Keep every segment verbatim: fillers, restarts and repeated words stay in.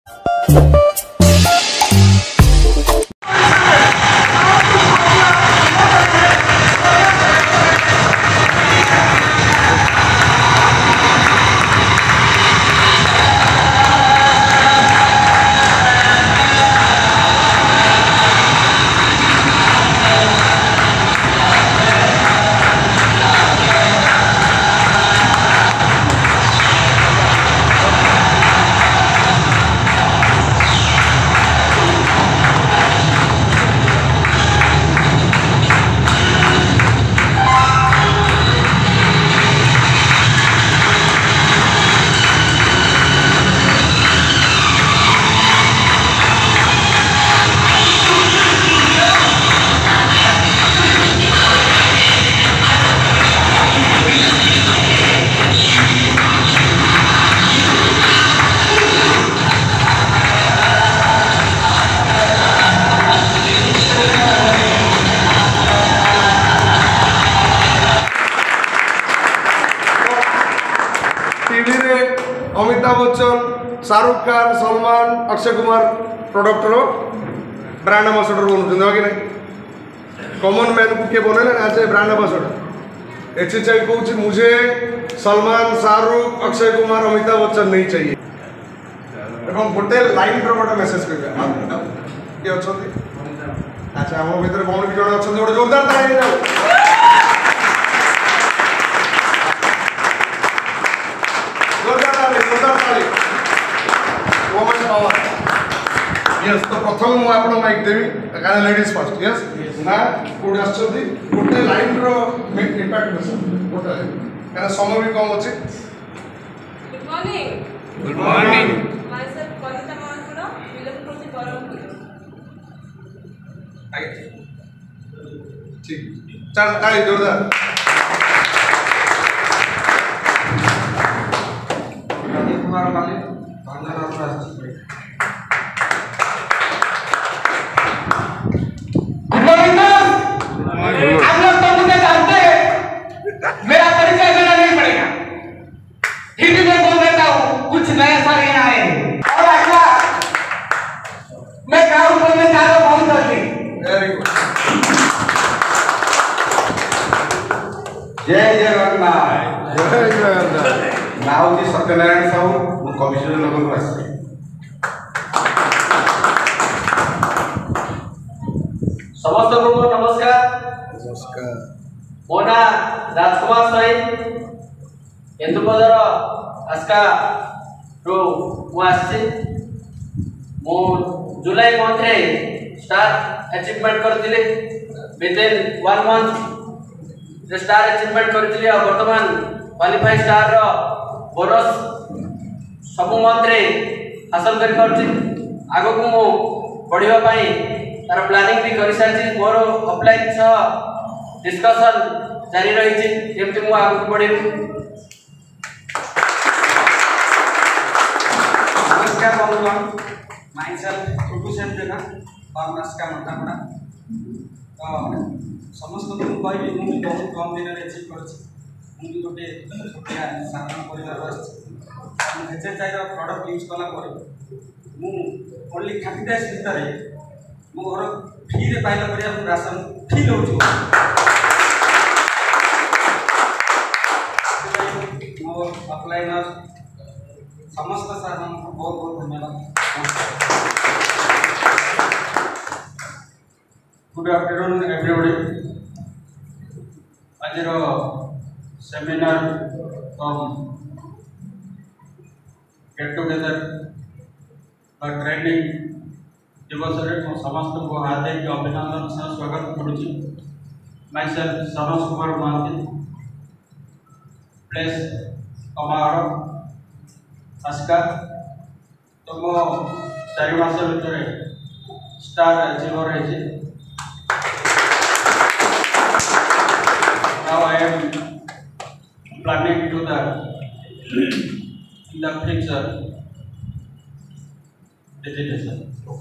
अमिताभ बच्चन, शाहरुख खान, सलमान, अक्षय कुमार प्रोडक्टर brand ambassador बनूँ कि नहीं कॉमन मैन को किए बनने आज brand ambassador H H I कौच मुझे सलमान, शाहरुख, अक्षय कुमार, अमिताभ बच्चन नहीं चाहिए गोटे लाइन गोटे मेसेज करेंगे किए अच्छा अच्छा आम भर कौन कि जड़े अच्छा गोटे जोरदार ताली यस तो प्रथम मु आपन माइक देवी कारण लेडीज फर्स्ट यस ना कोड आछथि गोटे लाइन रो इंपैक्ट बस गोटे कारण समय भी कम अछि good morning good morning myself Kavita Mahakud विलम प्रोसी बरम आगे ठीक चल ताली जोरदार कुमार मालिक धन्यवाद आप लोग तो मुझे जानते हैं मेरा परिचय देना नहीं पड़ेगा हिंदी में बोल देता हूँ कुछ नए सारे आए और अगला मैं गाँव बोलने जा रहा हूँ बहुत जल्दी वेरी गुड जय जगन्नाथ जय जगन्नाथ नाउ जी सत्यनारायण साहू कमिश्नर लोगों को आसे समस्त को नमस्कार नमस्कार मो ना राजकुमार साई इंदुपदर आस्का रो मु आसी मु जुलाई मंथ रे स्टार अचीवमेंट करथिले विद इन वन मंथ रे स्टार अचीवमेंट करथिले और वर्तमान क्वालिफाई स्टार रो बोनस सब मंथ रे हासिल कर करछि आगो को मु पढिबा पई तार प्लानिंग भी कर सारी मोर ऑफलाइन सह डिस्कशन जारी रही केमती मु आगु बढ़ेबी नमस्कार बंधुगण माई सेल्फ टुटू सेन जेना और आस्का मतापड़ा तो समस्त को कहबी मु बहुत कम दिन रे अचीव करछि मु भी गोटे छोटिया साधारण परिवार आछि हेचे चाइर प्रोडक्ट यूज कला पर मु ओनली थर्टी डेज भीतर मो घर फ्री रे पाइला पर हम राशन फील हो छु मो अप्लाइनर समस्त सर हम बहुत बहुत धन्यवाद गुड आफ्टरनून एवरीबॉडी आज रो सेमिनार कम गेट टुगेदर और ट्रेनिंग दिवस समस्त को हार्दिक अभिनंदन सह स्वागत करुच्ची myself Sanoj Kumar Mahanti place Omkar Aska तो मो चार मास भर स्टार अचीवर है now I am planning to the in the future dedication.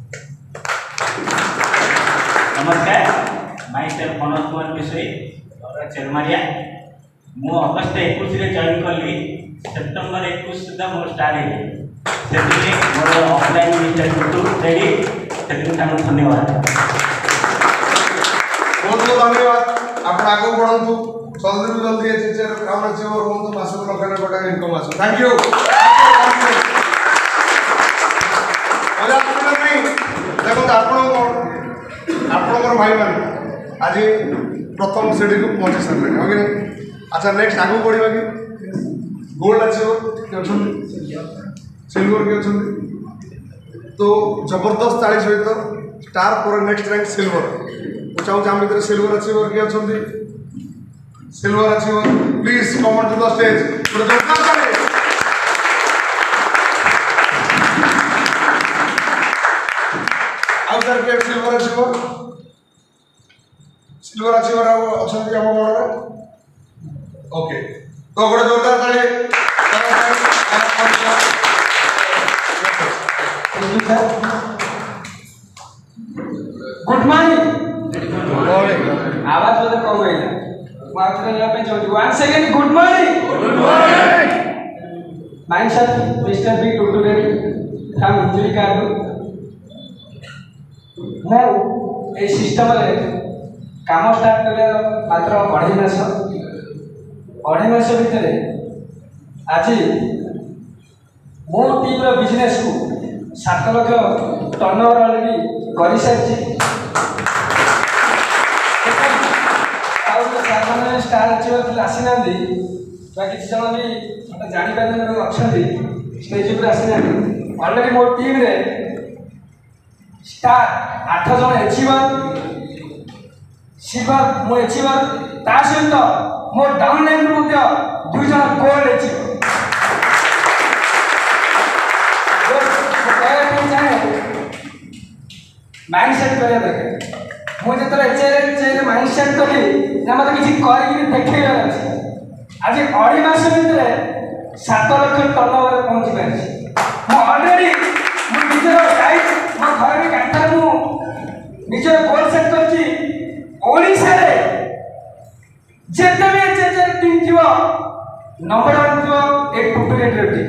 नमस्कार माई सेल्फ मनोज कुमार विषय और चेरमारिया मु अगस्त इक्कीस रे जॉइन कली सेप्टेम्बर इक्कीस सुधा मोर स्टार्ट है से मोर ऑफलाइन रेडी धन्यवाद बहुत बहुत धन्यवाद आप आगे बढ़ू जल्दी जल्दी टीचर काम अचीवर हूँ मासक लक्ष लक्ष टाइम इनकम आस थैंक यू देखो आपणकर भाई मान आज प्रथम सीढ़ी को पहुँची सारे हाँ कि अच्छा नेक्स्ट आगे बढ़ा कि गोल्ड अचीवर किए सिल्वर किए तो जबरदस्त ताली सहित स्टार पर नेक्स्ट रैंक सिल्वर मुझे चाहूँ आम भर सिल्वर अचीवर किए silver achiever please come on to the stage आउ सर के सिल्वर अचीवर सिल्वर अचीवर अच्छा आम मन ओके तो गोटे जोरदार ताली गुड मॉर्निंग आवाज बोलते कम है one second good morning mind set mister B Tutu ready from injury card मो ए सिस्टम रे काम स्टार्ट करे मात्र अढ़ाई मास अढ़ाई मास भितर आज मो टीम रो बिजनेस को सात लक्ष टर्नओवर ऑलरेडी कर सारी स्टार अचीवर आसी ना किसी जन भी जापार अच्छा स्टेज पर आसी ना अलरेडी मो टीम रे स्टार आठ जन एचीवर सिल्वर मो एचीवर ता सहित मो डाउन लाइन दुई जन गोल्ड एचीवर माइंड सेट करा दरकार मुझे तो एचआर माइंड सेट कली मत किसी देखा आज अढ़ी मास भितर सात लक्ष टर्नओवर पहुंची पारी अलरेडी निजर डाइट मो घर गांठा निजर गोल सेट करछि ओडिशा रे जेते भी एचआर टीम जीव नंबर वन जीव एक टुटुरेट टीम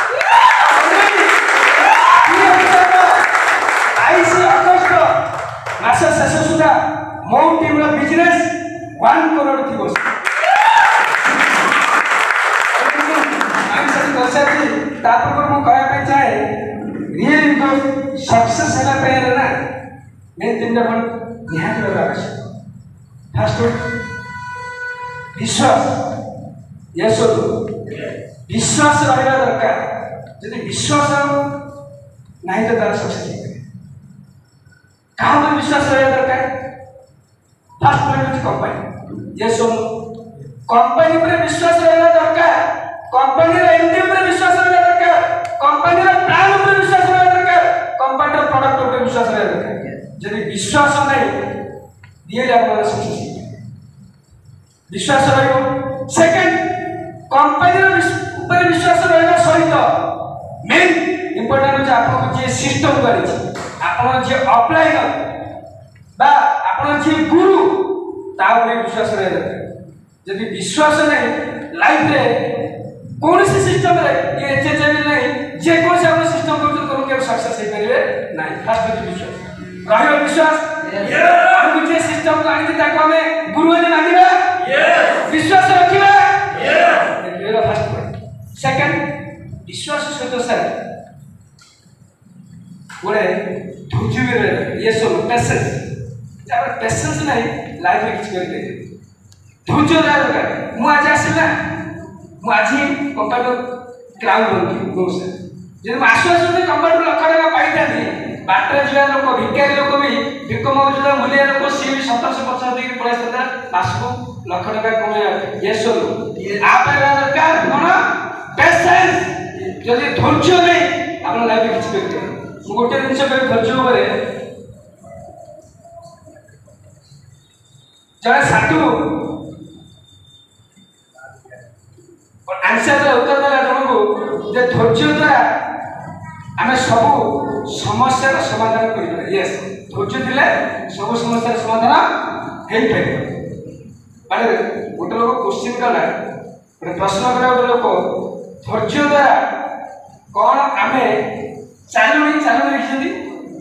मास शेष सुधा मो टीम बिजनेस वन करोड़ थी कहना चाहे रियल सक्सेस है ना मेन तीन टा निहाती आवश्यक फास्ट विश्वास यस विश्वास रहा दरकार जब विश्वास नहीं तो तार सक्सेस क्या विश्वास रहा दरकार फास्ट पॉइंट हूँ कंपनी ये सब कंपनी पर विश्वास रहा दरकार कंपनी एमडी पर विश्वास रहा दरकार कंपनी प्लान पर विश्वास रहा दरकार कंपनी प्रोडक्ट पर विश्वास रहा दरकार जब विश्वास नहीं रियल आप सक्सेस विश्वास रहा सेकंड कंपनी पर विश्वास रहा सहित मेन इंपोर्टेंट होचे आपको जे सिस्टम करिछि आपण जे अपलाइन बा आपण जे गुरु ता ऊपर विश्वास रहे दरकार यदि विश्वास नहीं लाइफ रे कौन सी सिस्टम रे ये एचएचएम नहीं जे कौन से आपण सिस्टम कर करू के सक्सेस हे करिवे नहीं फास्ट विश्वास रहियो विश्वास हम जे सिस्टम को आनी ताको हमें गुरु ने मानिबा यस विश्वास रखिबा यस ये फास्ट पॉइंट सेकंड विश्वास सहित सर गोटे धैर्य भी रहे ये सब पेशेंस जब पेशेंस नहीं लाइफ में किसी करके धैर्य रहा दरकार मु आज आसला मु आज कंपनी क्राउन बनकी नो सर जब आसु आसु कंपनी लक्ष टका पाई था बाटर जा लोक भिकारी लोक भी भिक मौजूदा मूल्य लोक सी भी सतरश पचास देके पड़े मासको लक्ष टका कमे ये सब आप दरकार कौन पेशेंस जब धैर्य नहीं आप लाइफ में किसी करके गोटे जिन धैर्य जड़े साधु आंसर उत्तर देला जन को धैर्य द्वारा आम सब समस्या समाधान कर यस धैर्य थे सब समस्या समाधान हो पार माने गोटे लोक क्वेश्चन कला गोटे प्रश्न कला गोटे लोक धैर्य द्वारा कौन आम चालू चालू लिखी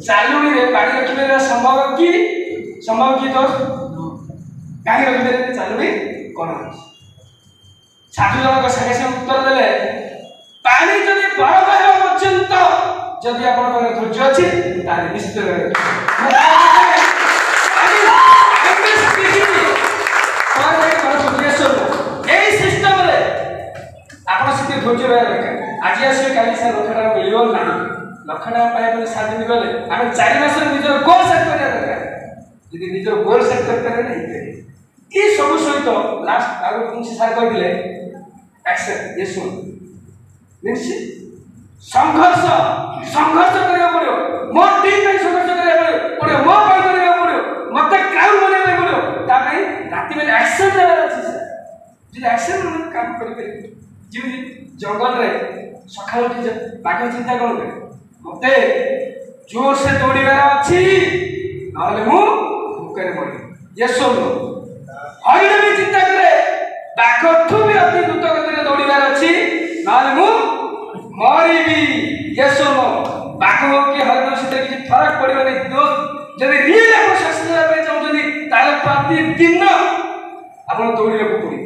चालुणी रे पानी रखिबे संभव कि संभव कि दोस्त कहीं रखिबे चालुणी कोन साधु जनक संगे संगे उत्तर देले पानी जदि बरफ हेबा पर्यंत जदि आपन धैर्य अछि ताले निश्चित यही सिस्टम रे आपन से धैर्य रहे दरकार आज आसे काली से लखटा मिलियो ना लखटा पाए बोले सात दिन गले आमे चार मास रे निजर गोल सेट करिया दरकार यदि निजर गोल सेट करते नहीं ये सब सहित लास्ट आरो कुछ सार कहले एक्सेप्ट ये सुन निश्चित संघर्ष संघर्ष करिया पड़ो मो टीम में संघर्ष करिया पड़ो मो पाई करिया पड़ो मते क्राउड बनेबे पड़ो ता भाई राति में एक्शन लेवल अछि सर जे एक्शन में काम करि करि जे जंगल रे सखाल उठी बाघ चिंता कोन करे मते जोर से दौड़िबार अछि नले मु भूकरे मरि ये सुन हरिण भी चिंता करे बाघठू भी अति द्रुत गति दौड़िबार अछि नले मु मरिबी ये सुन बाघ हो कि हरिण से किसी फरक पड़िबो नै दोस्त जदि रियल आप सक्सेस लेबे चाहउछनी ताले प्रतिदिन आपण दौड़िବାକୁ पड़िबो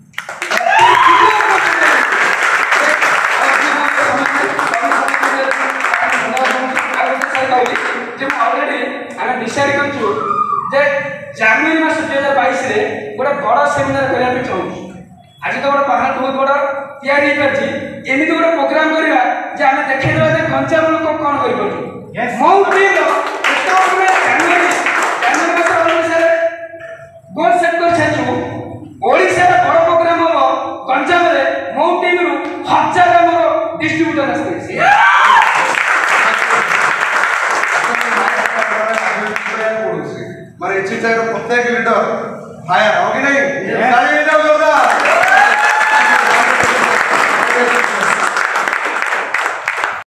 ऑलरेडी आम डिसाइड करछु जे जनवरी मास दो हज़ार बाईस रे गोटे बड़ सेमिनार करिया पे चाहू आज तो गोटे पहाड़ बहुत बड़ तैयारी करछि एमिति गोटे प्रोग्राम करिया जे आमे देखै देबा जे कंचाम लोक कोन करि परछु माउंटेन एतो में जनवरी जनवरी मास अनुसार गोल सेट कर छछु ओडिसा रे बड़ प्रोग्राम हो कंचाम रे माउंटेन रु हजार हमर डिस्ट्रीब्यूटर आसे मारे इच्छा प्रत्येक लीडर फायर हो कि नहीं